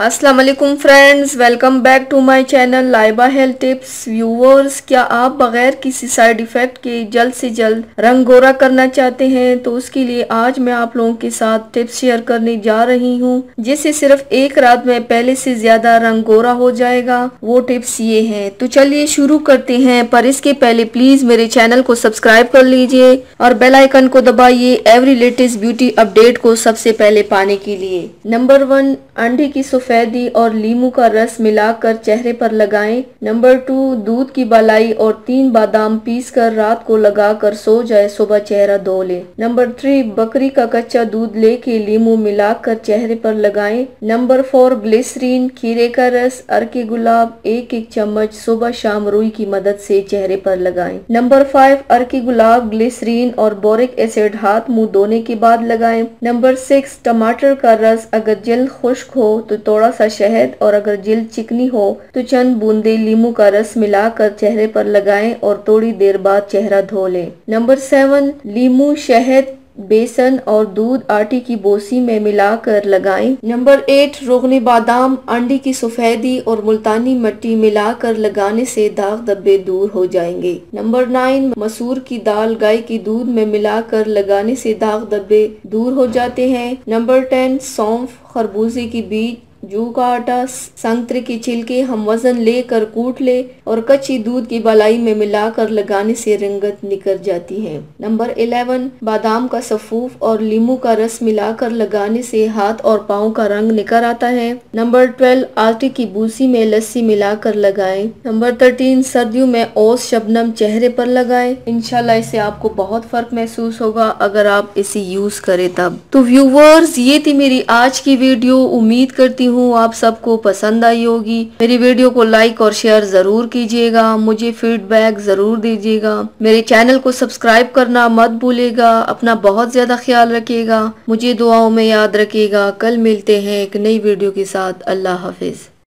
अस्सलाम वालेकुम friends, welcome back to my channel Laiba health tips. Viewers, क्या आप बगैर किसी साइड इफेक्ट के जल्द से जल्द रंग गोरा करना चाहते हैं? तो उसके लिए आज मैं आप लोगों के साथ टिप्स शेयर करने जा रही हूं, जिससे सिर्फ एक रात में पहले से ज्यादा रंग गोरा हो जाएगा। वो टिप्स ये हैं, तो चलिए शुरू करते हैं। पर इसके पहले प्लीज मेरे चैनल को सब्सक्राइब कर लीजिए और बेल आइकन को दबाइए एवरी लेटेस्ट ब्यूटी अपडेट को सबसे पहले पाने के लिए। नंबर 1, अंडे की सफेदी और लीमू का रस मिलाकर चेहरे पर लगाएं। नंबर 2, दूध की मलाई और 3 बादाम पीसकर रात को लगाकर सो जाए, सुबह चेहरा धो ले। नंबर 3, बकरी का कच्चा दूध लेके लीमू मिलाकर चेहरे पर लगाएं। नंबर 4, ग्लिसरीन, खीरे का रस, अर्के गुलाब 1-1 चम्मच सुबह शाम रुई की मदद से चेहरे पर लगाएं। नंबर 5, अर्के गुलाब, ग्लिसरीन और बोरिक एसिड हाथ मुंह धोने के बाद लगाएं। नंबर 6, टमाटर का रस, अगर जल्द खुश्क हो तो थोड़ा सा शहद और अगर जिल्द चिकनी हो तो चंद बूंदे लीमू का रस मिलाकर चेहरे पर लगाएं और थोड़ी देर बाद चेहरा धो लें। नंबर 7, लीमू, शहद, बेसन और दूध आटे की बोसी में मिलाकर लगाएं। नंबर 8, रोगनी बादाम, अंडे की सफेदी और मुल्तानी मिट्टी मिलाकर लगाने से दाग धब्बे दूर हो जाएंगे। नंबर 9, मसूर की दाल गाय के दूध में मिलाकर लगाने से दाग धब्बे दूर हो जाते हैं। नंबर 10, सौंफ, खरबूजे की बीज, जू का आटा, संतरे के छिलके हम वजन लेकर कूट ले और कच्ची दूध की बलाई में मिलाकर लगाने से रंगत निकल जाती है। नंबर 11, बादाम का सफूफ और लीमू का रस मिलाकर लगाने से हाथ और पाँव का रंग निकल आता है। नंबर 12, आटे की भूसी में लस्सी मिलाकर लगाएं। नंबर 13, सर्दियों में ओस शबनम चेहरे पर लगाएं। इंशाल्लाह इससे आपको बहुत फर्क महसूस होगा अगर आप इसे यूज करें तब। तो व्यूवर्स, ये थी मेरी आज की वीडियो। उम्मीद करती हूँ आप सबको पसंद आई होगी। मेरी वीडियो को लाइक और शेयर जरूर कीजिएगा, मुझे फीडबैक जरूर दीजिएगा। मेरे चैनल को सब्सक्राइब करना मत भूलिएगा। अपना बहुत ज्यादा ख्याल रखिएगा, मुझे दुआओं में याद रखिएगा। कल मिलते हैं एक नई वीडियो के साथ। अल्लाह हाफिज।